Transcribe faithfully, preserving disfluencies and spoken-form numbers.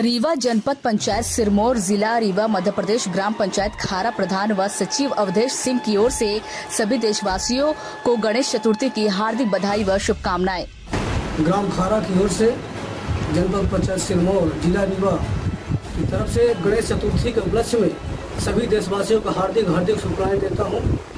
रीवा जनपद पंचायत सिरमौर जिला रीवा मध्य प्रदेश ग्राम पंचायत खारा प्रधान व सचिव अवधेश सिंह की ओर से सभी देशवासियों को गणेश चतुर्थी की हार्दिक बधाई व शुभकामनाएं। ग्राम खारा की ओर से जनपद पंचायत सिरमौर जिला रीवा की तरफ से गणेश चतुर्थी के उपलक्ष्य में सभी देशवासियों को हार्दिक हार्दिक शुभकामनाएं देता हूं।